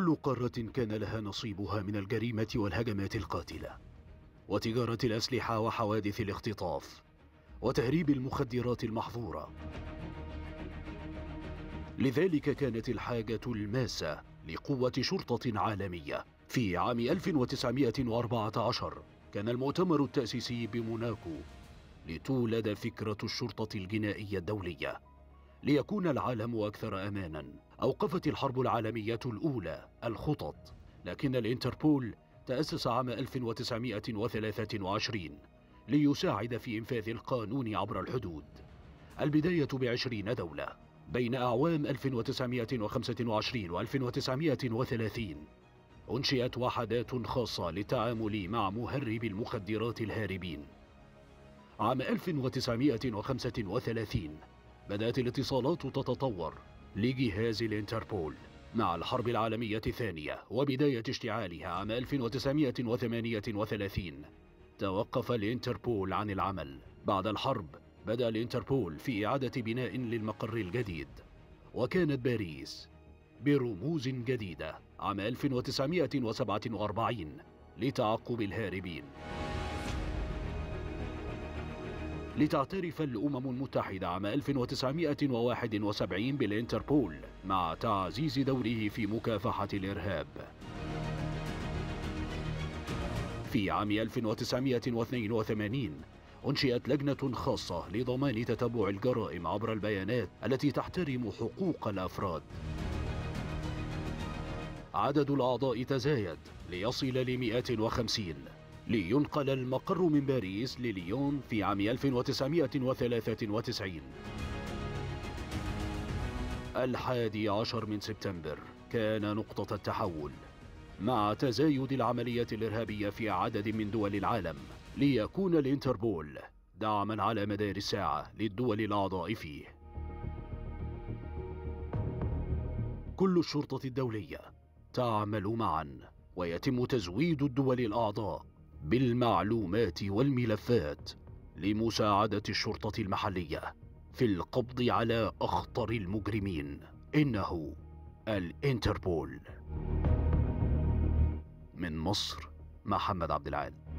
كل قارة كان لها نصيبها من الجريمة والهجمات القاتلة، وتجارة الأسلحة وحوادث الاختطاف، وتهريب المخدرات المحظورة. لذلك كانت الحاجة الماسة لقوة شرطة عالمية. في عام 1914 كان المؤتمر التأسيسي بموناكو لتولد فكرة الشرطة الجنائية الدولية ليكون العالم أكثر أمانا. أوقفت الحرب العالمية الأولى الخطط، لكن الإنتربول تأسس عام 1923 ليساعد في إنفاذ القانون عبر الحدود. البداية ب20 دولة. بين أعوام 1925 و 1930 أنشئت وحدات خاصة للتعامل مع مهربي المخدرات الهاربين. عام 1935 بدأت الاتصالات تتطور لجهاز الإنتربول. مع الحرب العالمية الثانية وبداية اشتعالها عام 1938 توقف الإنتربول عن العمل. بعد الحرب بدأ الإنتربول في إعادة بناء للمقر الجديد، وكانت باريس برموز جديدة عام 1947 لتعقب الهاربين. لتعترف الأمم المتحدة عام 1971 بالإنتربول مع تعزيز دوره في مكافحة الإرهاب. في عام 1982 أنشئت لجنة خاصة لضمان تتبع الجرائم عبر البيانات التي تحترم حقوق الأفراد. عدد الأعضاء تزايد ليصل ل150، لينقل المقر من باريس لليون في عام 1993. 11 من سبتمبر كان نقطة التحول، مع تزايد العمليات الإرهابية في عدد من دول العالم، ليكون الإنتربول دعما على مدار الساعة للدول الأعضاء فيه. كل الشرطة الدولية تعمل معا، ويتم تزويد الدول الأعضاء بالمعلومات والملفات لمساعدة الشرطة المحلية في القبض على أخطر المجرمين. إنه الإنتربول. من مصر، محمد عبد العال.